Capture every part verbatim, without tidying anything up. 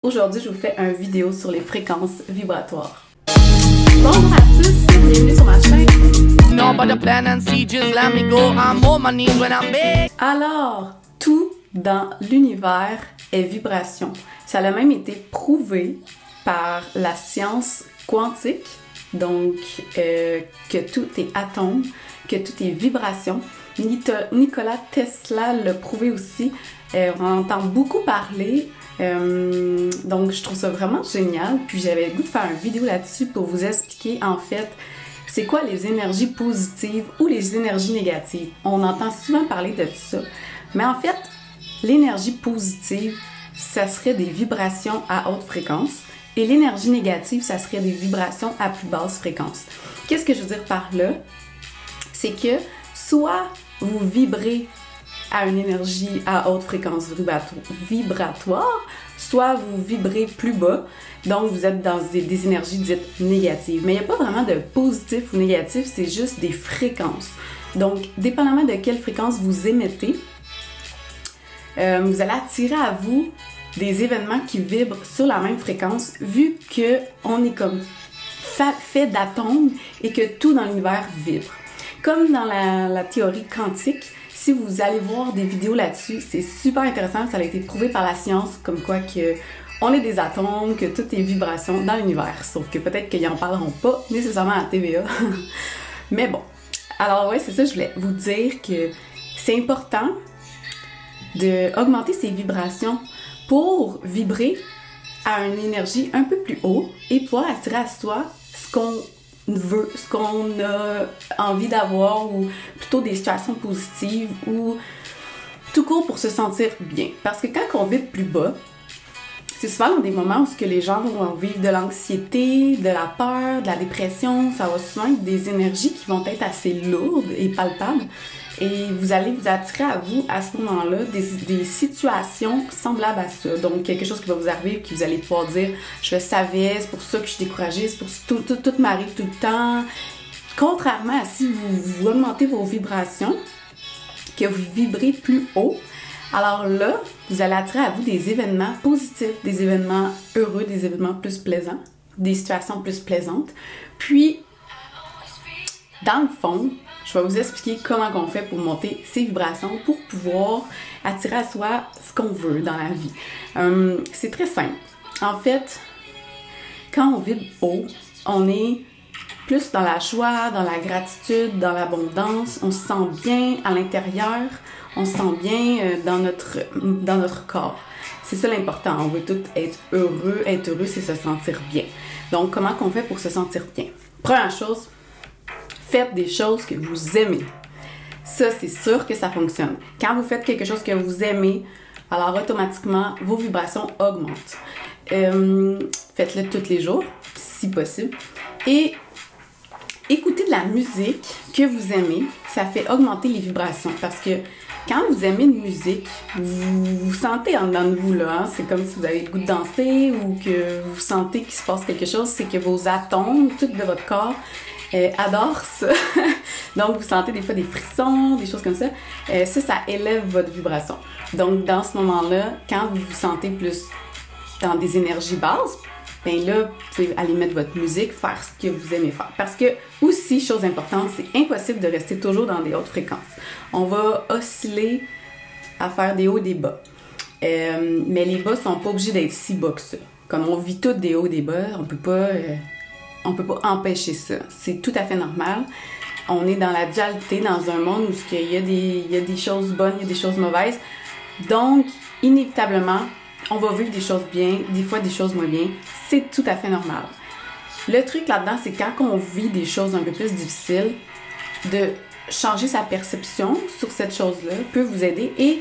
Aujourd'hui, je vous fais une vidéo sur les fréquences vibratoires. Bonjour à tous, bienvenue sur ma chaîne. Alors, tout dans l'univers est vibration. Ça a même été prouvé par la science quantique, donc euh, que tout est atome, que tout est vibration. Nikola Tesla l'a prouvé aussi. Euh, on en entend beaucoup parler. Euh, donc je trouve ça vraiment génial, puis j'avais le goût de faire une vidéo là-dessus pour vous expliquer en fait c'est quoi les énergies positives ou les énergies négatives. On entend souvent parler de ça, mais en fait l'énergie positive ça serait des vibrations à haute fréquence et l'énergie négative ça serait des vibrations à plus basse fréquence. Qu'est-ce que je veux dire par là? C'est que soit vous vibrez à une énergie à haute fréquence vibratoire, soit vous vibrez plus bas, donc vous êtes dans des, des énergies dites négatives. Mais il n'y a pas vraiment de positif ou négatif, c'est juste des fréquences. Donc, dépendamment de quelle fréquence vous émettez, euh, vous allez attirer à vous des événements qui vibrent sur la même fréquence, vu qu'on est comme fait d'atomes et que tout dans l'univers vibre. Comme dans la, la théorie quantique, si vous allez voir des vidéos là-dessus, c'est super intéressant, ça a été prouvé par la science, comme quoi que on est des atomes, que tout est vibration dans l'univers, sauf que peut-être qu'ils en parleront pas nécessairement à la T V A. Mais bon, alors ouais, c'est ça, je voulais vous dire que c'est important d'augmenter ses vibrations pour vibrer à une énergie un peu plus haute et pouvoir attirer à soi ce qu'on veut, ce qu'on a envie d'avoir ou plutôt des situations positives ou tout court pour se sentir bien. Parce que quand on vibre plus bas, c'est souvent dans des moments où ce que les gens vont vivre de l'anxiété, de la peur, de la dépression, ça va souvent être des énergies qui vont être assez lourdes et palpables et vous allez vous attirer à vous à ce moment-là des, des situations semblables à ça. Donc quelque chose qui va vous arriver que vous allez pouvoir dire « je le savais, c'est pour ça que je suis découragée, c'est pour ça que tout, tout, tout m'arrive tout le temps ». Contrairement à si vous, vous augmentez vos vibrations, que vous vibrez plus haut, alors là, vous allez attirer à vous des événements positifs, des événements heureux, des événements plus plaisants, des situations plus plaisantes. Puis, dans le fond, je vais vous expliquer comment on fait pour monter ces vibrations pour pouvoir attirer à soi ce qu'on veut dans la vie. Euh, c'est très simple. En fait, quand on vibre haut, on est plus dans la joie, dans la gratitude, dans l'abondance. On se sent bien à l'intérieur, on se sent bien euh, dans notre, dans notre corps. C'est ça l'important. On veut tous être heureux. Être heureux, c'est se sentir bien. Donc, comment qu'on fait pour se sentir bien? Première chose, faites des choses que vous aimez. Ça, c'est sûr que ça fonctionne. Quand vous faites quelque chose que vous aimez, alors automatiquement, vos vibrations augmentent. Euh, faites-le tous les jours, si possible. Et écoutez de la musique que vous aimez, ça fait augmenter les vibrations. Parce que quand vous aimez une musique, vous vous sentez en dedans de vous, là. Hein? C'est comme si vous avez le goût de danser ou que vous sentez qu'il se passe quelque chose. C'est que vos atomes, tout de votre corps, Euh, adore ça. Donc, vous sentez des fois des frissons, des choses comme ça. Euh, ça, ça élève votre vibration. Donc, dans ce moment-là, quand vous vous sentez plus dans des énergies basses, ben là, vous pouvez aller mettre votre musique, faire ce que vous aimez faire. Parce que, aussi, chose importante, c'est impossible de rester toujours dans des hautes fréquences. On va osciller à faire des hauts et des bas. Euh, mais les bas sont pas obligés d'être si bas que ça. Comme on vit tous des hauts et des bas, on peut pas... Euh, On ne peut pas empêcher ça. C'est tout à fait normal. On est dans la dualité, dans un monde où il y a des, il y a des choses bonnes, il y a des choses mauvaises. Donc, inévitablement, on va vivre des choses bien, des fois des choses moins bien. C'est tout à fait normal. Le truc là-dedans, c'est quand on vit des choses un peu plus difficiles, de changer sa perception sur cette chose-là peut vous aider et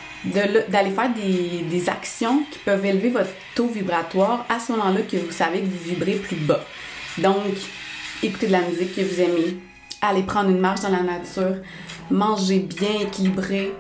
d'aller faire des, des actions qui peuvent élever votre taux vibratoire à ce moment-là que vous savez que vous vibrez plus bas. Donc, écoutez de la musique que vous aimez, allez prendre une marche dans la nature, mangez bien équilibré,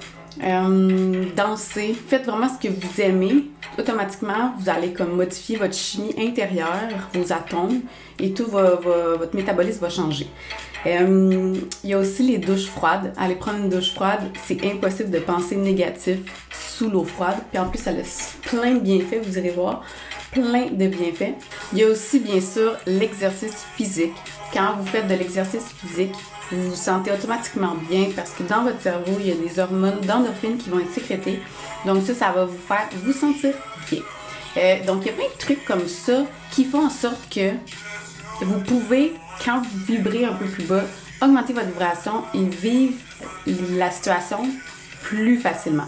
euh, dansez, faites vraiment ce que vous aimez. Automatiquement, vous allez comme modifier votre chimie intérieure, vos atomes, et tout va, va, votre métabolisme va changer. Euh, il y a aussi les douches froides. Aller prendre une douche froide, c'est impossible de penser négatif sous l'eau froide. Puis en plus, ça a plein de bienfaits, vous irez voir. Plein de bienfaits. Il y a aussi, bien sûr, l'exercice physique. Quand vous faites de l'exercice physique, vous vous sentez automatiquement bien parce que dans votre cerveau, il y a des hormones d'endorphines qui vont être sécrétées. Donc ça, ça va vous faire vous sentir bien. Euh, donc, il y a plein de trucs comme ça qui font en sorte que vous pouvez, quand vous vibrez un peu plus bas, augmenter votre vibration et vivre la situation plus facilement.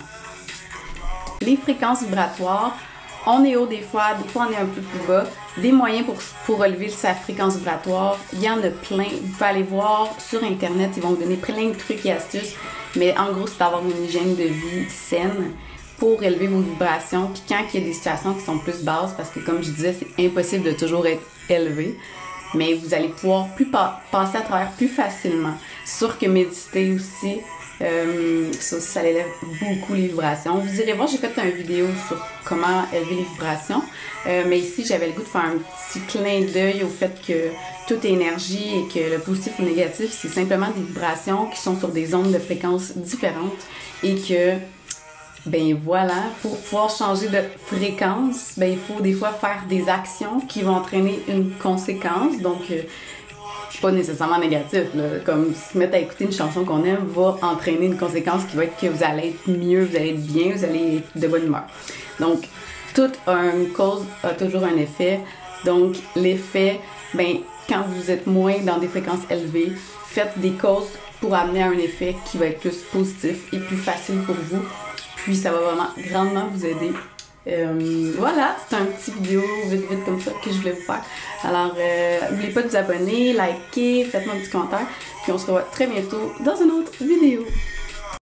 Les fréquences vibratoires, on est haut des fois, des fois on est un peu plus bas. Des moyens pour, pour relever sa fréquence vibratoire, il y en a plein. Vous pouvez aller voir sur Internet, ils vont vous donner plein de trucs et astuces. Mais en gros, c'est d'avoir une hygiène de vie saine pour élever vos vibrations. Puis quand il y a des situations qui sont plus basses, parce que comme je disais, c'est impossible de toujours être élevé, mais vous allez pouvoir plus pa- passer à travers plus facilement. C'est sûr que méditer aussi, euh, ça aussi, ça élève beaucoup les vibrations. Vous irez voir, j'ai fait une vidéo sur comment élever les vibrations, euh, mais ici, j'avais le goût de faire un petit clin d'œil au fait que toute énergie et que le positif ou le négatif, c'est simplement des vibrations qui sont sur des ondes de fréquences différentes et que ben voilà, pour pouvoir changer de fréquence, ben il faut des fois faire des actions qui vont entraîner une conséquence, donc euh, pas nécessairement négatif, là. Comme se mettre à écouter une chanson qu'on aime va entraîner une conséquence qui va être que vous allez être mieux, vous allez être bien, vous allez être de bonne humeur. Donc, toute une cause a toujours un effet, donc l'effet, ben quand vous êtes moins dans des fréquences élevées, faites des causes pour amener à un effet qui va être plus positif et plus facile pour vous. Puis ça va vraiment grandement vous aider. Euh, voilà, c'est un petit vidéo vite vite comme ça que je voulais vous faire. Alors, euh, n'oubliez pas de vous abonner, liker, faites-moi un petit commentaire. Puis on se revoit très bientôt dans une autre vidéo.